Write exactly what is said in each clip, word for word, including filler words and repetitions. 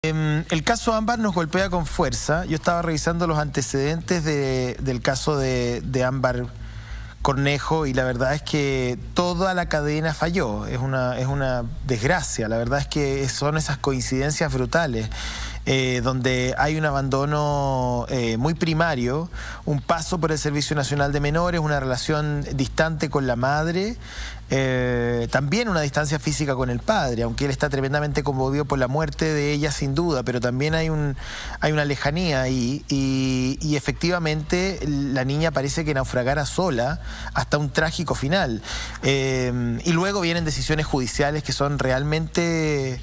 Eh, el caso Ámbar nos golpea con fuerza. Yo estaba revisando los antecedentes de, del caso de, de Ámbar Cornejo y la verdad es que toda la cadena falló. Es una, es una desgracia. La verdad es que son esas coincidencias brutales. Eh, donde hay un abandono eh, muy primario, un paso por el Servicio Nacional de Menores, una relación distante con la madre, eh, también una distancia física con el padre, aunque él está tremendamente conmovido por la muerte de ella sin duda, pero también hay, un, hay una lejanía ahí y, y efectivamente la niña parece que naufragara sola hasta un trágico final. Eh, y luego vienen decisiones judiciales que son realmente...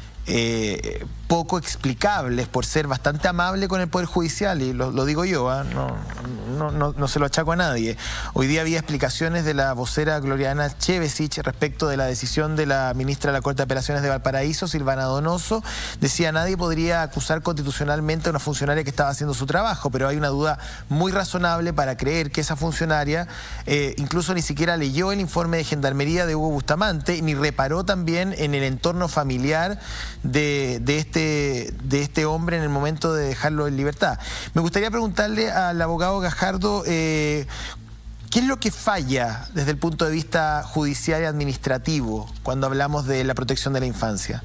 Eh, poco explicables por ser bastante amable con el Poder Judicial, y lo, lo digo yo, ¿eh? no, no, no, no se lo achaco a nadie. Hoy día había explicaciones de la vocera Gloriana Chevesich respecto de la decisión de la ministra de la Corte de Apelaciones de Valparaíso, Silvana Donoso. Decía, nadie podría acusar constitucionalmente a una funcionaria que estaba haciendo su trabajo, pero hay una duda muy razonable para creer que esa funcionaria eh, incluso ni siquiera leyó el informe de Gendarmería de Hugo Bustamante, ni reparó también en el entorno familiar de, de, este, de este hombre en el momento de dejarlo en libertad. Me gustaría preguntarle al abogado Gajardo, eh, ¿qué es lo que falla desde el punto de vista judicial y administrativo cuando hablamos de la protección de la infancia?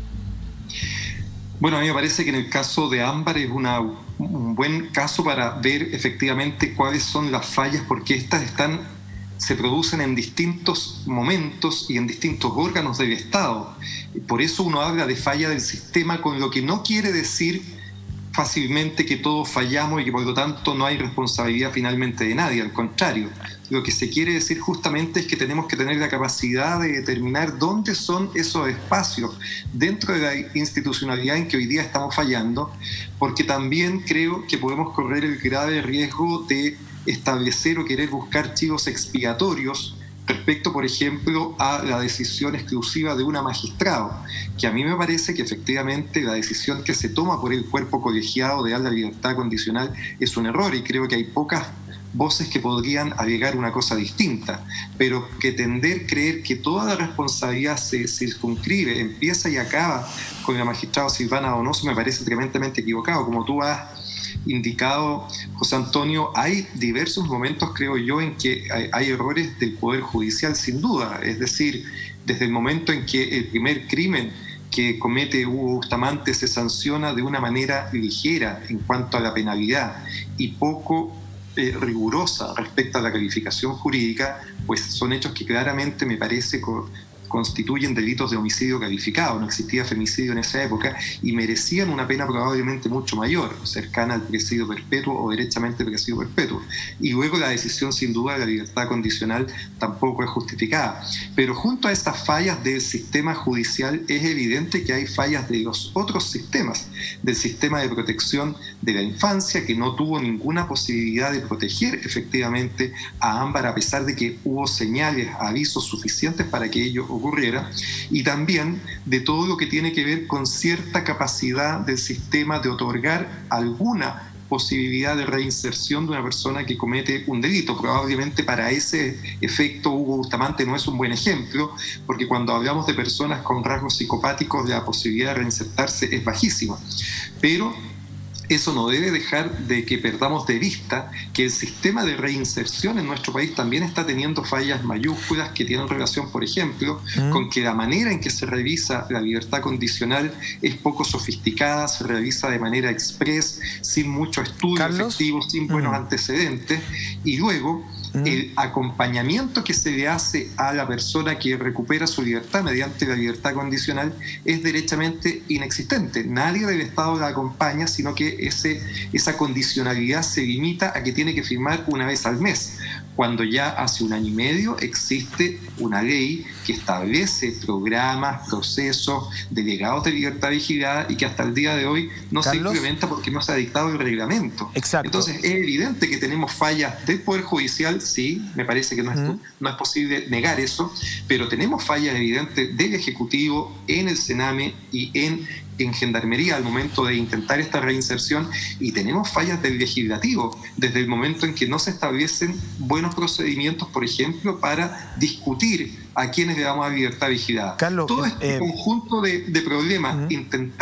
Bueno, a mí me parece que en el caso de Ámbar es una, un buen caso para ver efectivamente cuáles son las fallas, porque estas están... se producen en distintos momentos y en distintos órganos del Estado. Por eso uno habla de falla del sistema, con lo que no quiere decir fácilmente que todos fallamos y que por lo tanto no hay responsabilidad finalmente de nadie. Al contrario, lo que se quiere decir justamente es que tenemos que tener la capacidad de determinar dónde son esos espacios dentro de la institucionalidad en que hoy día estamos fallando, porque también creo que podemos correr el grave riesgo de establecer o querer buscar chivos expiatorios respecto, por ejemplo, a la decisión exclusiva de una magistrado, que a mí me parece que efectivamente la decisión que se toma por el cuerpo colegiado de dar la libertad condicional es un error, y creo que hay pocas voces que podrían alegar una cosa distinta, pero que tender a creer que toda la responsabilidad se circunscribe, empieza y acaba con la magistrada Silvana Donoso me parece tremendamente equivocado. Como tú has indicado, José Antonio, hay diversos momentos, creo yo, en que hay, hay errores del Poder Judicial, sin duda. Es decir, desde el momento en que el primer crimen que comete Hugo Bustamante se sanciona de una manera ligera en cuanto a la penalidad y poco eh, rigurosa respecto a la calificación jurídica, pues son hechos que claramente me parece co- constituyen delitos de homicidio calificado. No existía femicidio en esa época y merecían una pena probablemente mucho mayor, cercana al presidio perpetuo o derechamente presidio perpetuo. Y luego la decisión, sin duda, de la libertad condicional tampoco es justificada. Pero junto a estas fallas del sistema judicial es evidente que hay fallas de los otros sistemas, del sistema de protección de la infancia, que no tuvo ninguna posibilidad de proteger efectivamente a Ámbar, a pesar de que hubo señales, avisos suficientes para que ello ocurriera, y también de todo lo que tiene que ver con cierta capacidad del sistema de otorgar alguna posibilidad de reinserción de una persona que comete un delito. Probablemente para ese efecto Hugo Bustamante no es un buen ejemplo, porque cuando hablamos de personas con rasgos psicopáticos la posibilidad de reinsertarse es bajísima. Pero eso no debe dejar de que perdamos de vista que el sistema de reinserción en nuestro país también está teniendo fallas mayúsculas que tienen relación, por ejemplo, mm. con que la manera en que se revisa la libertad condicional es poco sofisticada, se revisa de manera express, sin mucho estudio Carlos, efectivo, sin buenos mm. antecedentes, y luego el acompañamiento que se le hace a la persona que recupera su libertad mediante la libertad condicional es derechamente inexistente. Nadie del Estado la acompaña, sino que ese, esa condicionalidad se limita a que tiene que firmar una vez al mes, cuando ya hace un año y medio existe una ley que establece programas, procesos, delegados de libertad vigilada, y que hasta el día de hoy no Carlos, se implementa porque no se ha dictado el reglamento. Exacto. Entonces es evidente que tenemos fallas del Poder Judicial, sí, me parece que no es, uh-huh. no es posible negar eso, pero tenemos fallas evidentes del Ejecutivo, en el Sename y en, en Gendarmería al momento de intentar esta reinserción, y tenemos fallas del Legislativo desde el momento en que no se establecen buenos procedimientos, por ejemplo, para discutir a quienes le damos a libertad vigilada. Carlos, todo este eh, conjunto de, de problemas, uh-huh. intentar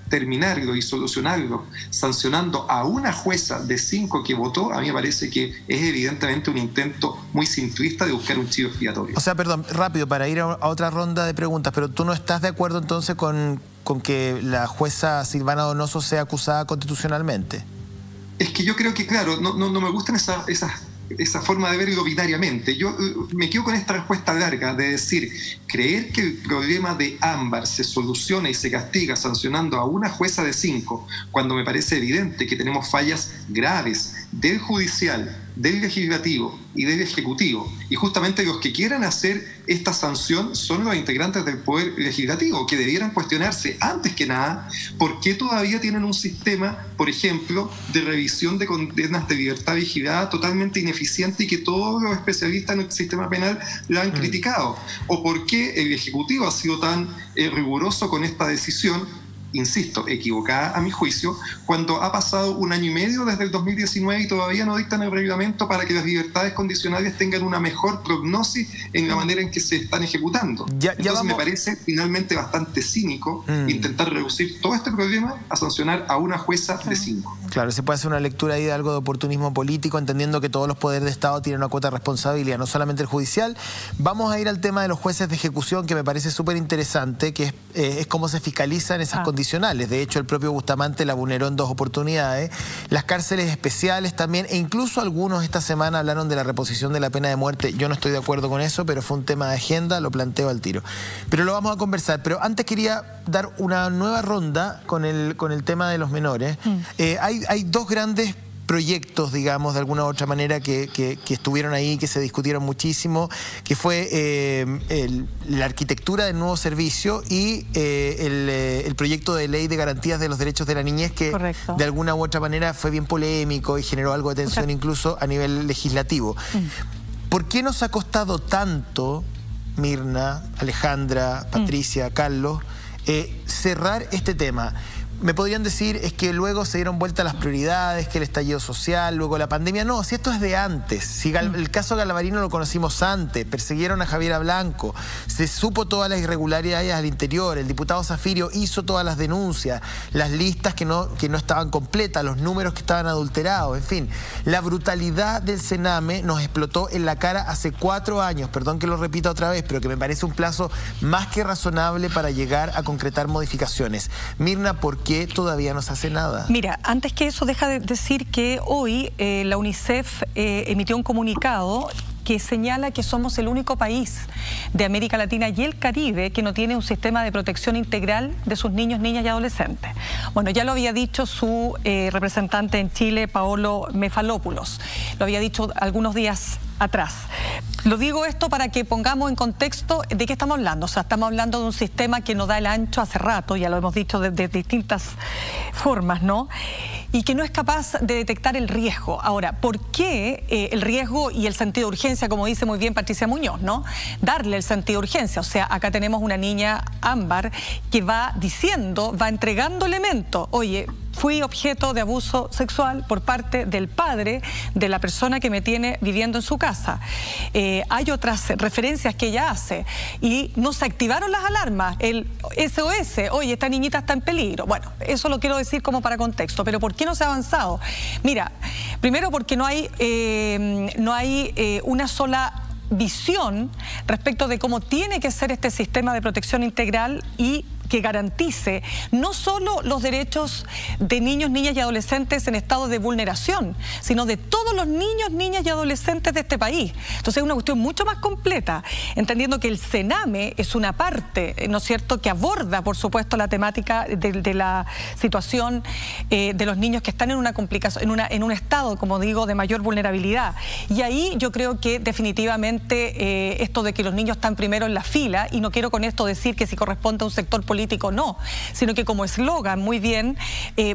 terminarlo y solucionarlo sancionando a una jueza de cinco que votó, a mí me parece que es evidentemente un intento muy simplista de buscar un chivo expiatorio. O sea, perdón, rápido, para ir a otra ronda de preguntas, pero ¿tú no estás de acuerdo entonces con, con que la jueza Silvana Donoso sea acusada constitucionalmente? Es que yo creo que, claro, no, no, no me gustan esas... esas esa forma de verlo binariamente. Yo uh, me quedo con esta respuesta larga de decir, creer que el problema de Ámbar se soluciona y se castiga sancionando a una jueza de cinco, cuando me parece evidente que tenemos fallas graves del judicial, del legislativo y del ejecutivo, y justamente los que quieran hacer esta sanción son los integrantes del poder legislativo, que debieran cuestionarse antes que nada por qué todavía tienen un sistema, por ejemplo, de revisión de condenas de libertad vigilada totalmente ineficiente y que todos los especialistas en el sistema penal lo han mm. criticado, o por qué el ejecutivo ha sido tan eh, riguroso con esta decisión, insisto, equivocada a mi juicio, cuando ha pasado un año y medio desde el dos mil diecinueve y todavía no dictan el reglamento para que las libertades condicionales tengan una mejor prognosis en la manera en que se están ejecutando. Ya, ya Entonces vamos... me parece finalmente bastante cínico mm. intentar reducir todo este problema a sancionar a una jueza de cinco. Claro, se puede hacer una lectura ahí de algo de oportunismo político, entendiendo que todos los poderes de Estado tienen una cuota de responsabilidad, no solamente el judicial. Vamos a ir al tema de los jueces de ejecución, que me parece súper interesante, que es, eh, es cómo se fiscalizan esas ah. condiciones. De hecho, el propio Bustamante la vulneró en dos oportunidades. Las cárceles especiales también, e incluso algunos esta semana hablaron de la reposición de la pena de muerte. Yo no estoy de acuerdo con eso, pero fue un tema de agenda, lo planteo al tiro. Pero lo vamos a conversar. Pero antes quería dar una nueva ronda con el, con el tema de los menores. Mm. Eh, hay, hay dos grandes proyectos, digamos, de alguna u otra manera, que, que, que estuvieron ahí, que se discutieron muchísimo, que fue eh, el, la arquitectura del nuevo servicio y eh, el, eh, el proyecto de ley de garantías de los derechos de la niñez, que Correcto. de alguna u otra manera fue bien polémico y generó algo de tensión, o sea, incluso a nivel legislativo. Mm. ¿Por qué nos ha costado tanto, Mirna, Alejandra, Patricia, mm. Carlos, eh, cerrar este tema? Me podrían decir, es que luego se dieron vuelta las prioridades, que el estallido social, luego la pandemia. No, si esto es de antes. Si Gal, el caso Galvarino lo conocimos antes, persiguieron a Javiera Blanco, se supo todas las irregularidades al interior, el diputado Zafirio hizo todas las denuncias, las listas que no, que no estaban completas, los números que estaban adulterados, en fin. La brutalidad del Sename nos explotó en la cara hace cuatro años, perdón que lo repita otra vez, pero que me parece un plazo más que razonable para llegar a concretar modificaciones. Mirna, ¿por qué ¿Qué todavía no se hace nada? Mira, antes que eso, deja de decir que hoy eh, la UNICEF eh, emitió un comunicado que señala que somos el único país de América Latina y el Caribe que no tiene un sistema de protección integral de sus niños, niñas y adolescentes. Bueno, ya lo había dicho su eh, representante en Chile, Paolo Mefalopoulos. Lo había dicho algunos días atrás. Lo digo esto para que pongamos en contexto de qué estamos hablando. O sea, estamos hablando de un sistema que nos da el ancho hace rato, ya lo hemos dicho de, de distintas formas, ¿no? Y que no es capaz de detectar el riesgo. Ahora, ¿por qué eh, el riesgo y el sentido de urgencia, como dice muy bien Patricia Muñoz, ¿no? Darle el sentido de urgencia. O sea, acá tenemos una niña, Ámbar, que va diciendo, va entregando elementos. Oye, fui objeto de abuso sexual por parte del padre de la persona que me tiene viviendo en su casa. Eh, hay otras referencias que ella hace y no se activaron las alarmas, el S O S, oye, esta niñita está en peligro. Bueno, eso lo quiero decir como para contexto, pero ¿por qué no se ha avanzado? Mira, primero porque no hay, eh, no hay eh, una sola visión respecto de cómo tiene que ser este sistema de protección integral y que garantice no solo los derechos de niños, niñas y adolescentes en estado de vulneración, sino de todos los niños, niñas y adolescentes de este país. Entonces es una cuestión mucho más completa, entendiendo que el Sename es una parte, ¿no es cierto?, que aborda, por supuesto, la temática de, de la situación eh, de los niños que están en una complicación, en, una, en un estado, como digo, de mayor vulnerabilidad. Y ahí yo creo que definitivamente eh, esto de que los niños están primero en la fila, y no quiero con esto decir que si corresponde a un sector político político no, sino que como eslogan muy bien eh,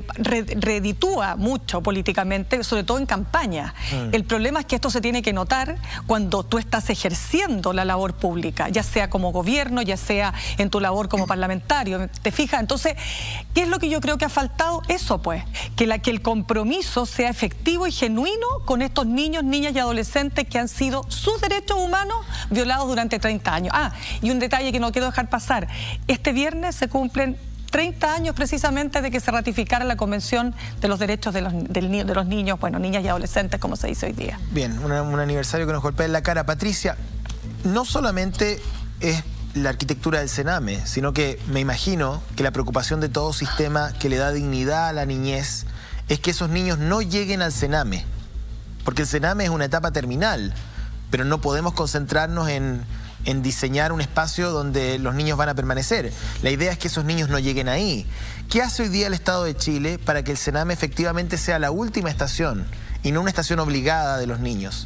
reditúa mucho políticamente, sobre todo en campaña. Mm. El problema es que esto se tiene que notar cuando tú estás ejerciendo la labor pública, ya sea como gobierno, ya sea en tu labor como parlamentario. ¿Te fijas? Entonces, ¿qué es lo que yo creo que ha faltado? Eso pues, que, la, que el compromiso sea efectivo y genuino con estos niños, niñas y adolescentes que han sido sus derechos humanos violados durante treinta años. Ah, y un detalle que no quiero dejar pasar. Este viernes se cumplen treinta años precisamente de que se ratificara la Convención de los Derechos de los, del, de los Niños, bueno, niñas y adolescentes, como se dice hoy día. Bien, una, un aniversario que nos golpea en la cara. Patricia, no solamente es la arquitectura del Sename, sino que me imagino que la preocupación de todo sistema que le da dignidad a la niñez es que esos niños no lleguen al Sename, porque el Sename es una etapa terminal, pero no podemos concentrarnos en, en diseñar un espacio donde los niños van a permanecer. La idea es que esos niños no lleguen ahí. ¿Qué hace hoy día el Estado de Chile para que el Sename efectivamente sea la última estación y no una estación obligada de los niños?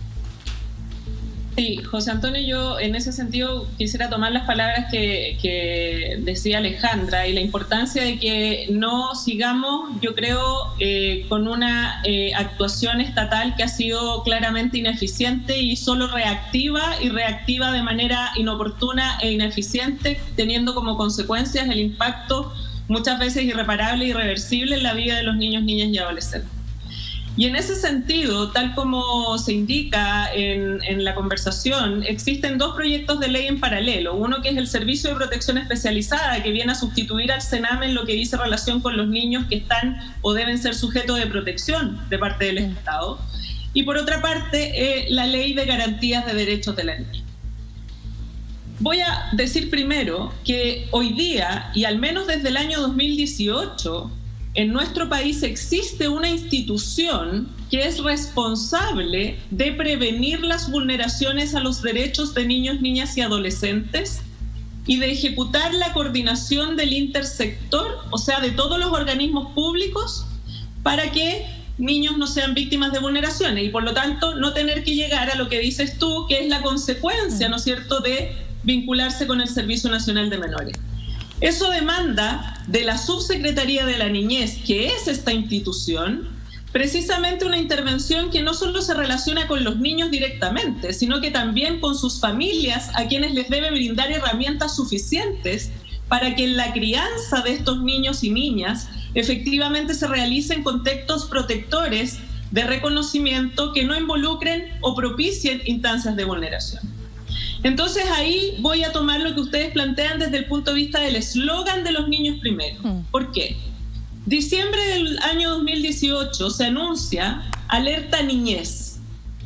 Sí, José Antonio, yo en ese sentido quisiera tomar las palabras que, que decía Alejandra y la importancia de que no sigamos, yo creo, eh, con una eh, actuación estatal que ha sido claramente ineficiente y solo reactiva y reactiva de manera inoportuna e ineficiente, teniendo como consecuencias el impacto muchas veces irreparable e irreversible en la vida de los niños, niñas y adolescentes. Y en ese sentido, tal como se indica en, en la conversación, existen dos proyectos de ley en paralelo. Uno que es el Servicio de Protección Especializada, que viene a sustituir al Sename en lo que dice relación con los niños que están o deben ser sujetos de protección de parte del Estado. Y por otra parte, eh, la Ley de Garantías de Derechos de la Niña. Voy a decir primero que hoy día, y al menos desde el año dos mil dieciocho, en nuestro país existe una institución que es responsable de prevenir las vulneraciones a los derechos de niños, niñas y adolescentes y de ejecutar la coordinación del intersector, o sea, de todos los organismos públicos, para que niños no sean víctimas de vulneraciones y por lo tanto no tener que llegar a lo que dices tú, que es la consecuencia, ¿no es cierto?, de vincularse con el Servicio Nacional de Menores. Eso demanda de la Subsecretaría de la Niñez, que es esta institución, precisamente una intervención que no solo se relaciona con los niños directamente, sino que también con sus familias, a quienes les debe brindar herramientas suficientes para que en la crianza de estos niños y niñas efectivamente se realicen contextos protectores de reconocimiento que no involucren o propicien instancias de vulneración. Entonces ahí voy a tomar lo que ustedes plantean desde el punto de vista del eslogan de los niños primero. ¿Por qué? Diciembre del año dos mil dieciocho se anuncia Alerta Niñez.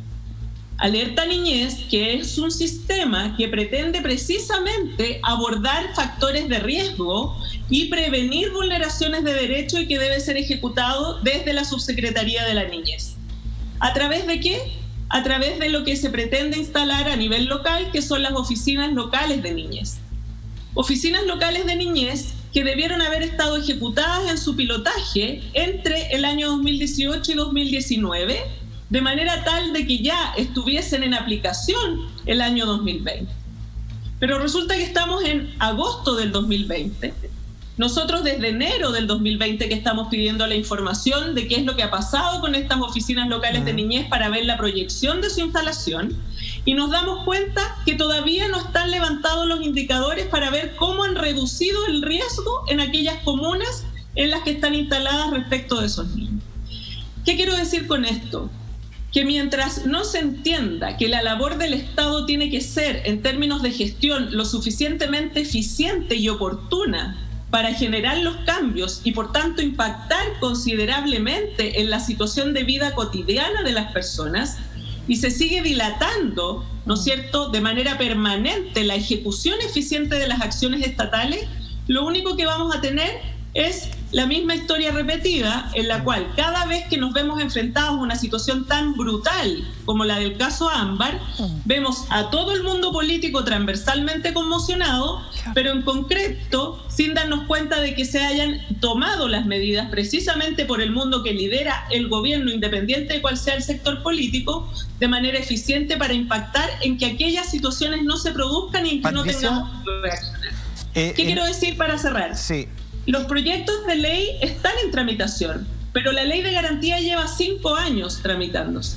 Alerta Niñez, que es un sistema que pretende precisamente abordar factores de riesgo y prevenir vulneraciones de derecho y que debe ser ejecutado desde la Subsecretaría de la Niñez. ¿A través de qué? A través de lo que se pretende instalar a nivel local, que son las oficinas locales de niñez. Oficinas locales de niñez que debieron haber estado ejecutadas en su pilotaje entre el año dos mil dieciocho y dos mil diecinueve, de manera tal de que ya estuviesen en aplicación el año dos mil veinte. Pero resulta que estamos en agosto del dos mil veinte. Nosotros desde enero del dos mil veinte que estamos pidiendo la información de qué es lo que ha pasado con estas oficinas locales de niñez para ver la proyección de su instalación y nos damos cuenta que todavía no están levantados los indicadores para ver cómo han reducido el riesgo en aquellas comunas en las que están instaladas respecto de esos niños. ¿Qué quiero decir con esto? Que mientras no se entienda que la labor del Estado tiene que ser, en términos de gestión, lo suficientemente eficiente y oportuna para generar los cambios y por tanto impactar considerablemente en la situación de vida cotidiana de las personas y se sigue dilatando, ¿no es cierto?, de manera permanente la ejecución eficiente de las acciones estatales, lo único que vamos a tener es la misma historia repetida en la cual cada vez que nos vemos enfrentados a una situación tan brutal como la del caso Ámbar, vemos a todo el mundo político transversalmente conmocionado, pero en concreto sin darnos cuenta de que se hayan tomado las medidas precisamente por el mundo que lidera el gobierno, independiente de cuál sea el sector político, de manera eficiente para impactar en que aquellas situaciones no se produzcan y en que Patricia, no tengamos que reaccionar. Eh, ¿Qué eh, quiero decir para cerrar? Sí. Los proyectos de ley están en tramitación, pero la ley de garantía lleva cinco años tramitándose.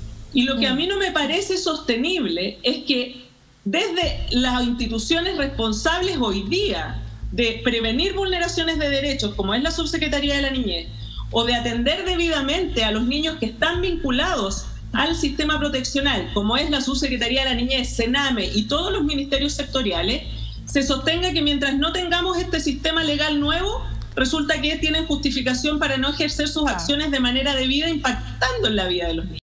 Y lo que a mí no me parece sostenible es que desde las instituciones responsables hoy día de prevenir vulneraciones de derechos, como es la Subsecretaría de la Niñez, o de atender debidamente a los niños que están vinculados al sistema proteccional, como es la Subsecretaría de la Niñez, Sename y todos los ministerios sectoriales, se sostenga que mientras no tengamos este sistema legal nuevo, resulta que tienen justificación para no ejercer sus acciones de manera debida, impactando en la vida de los niños.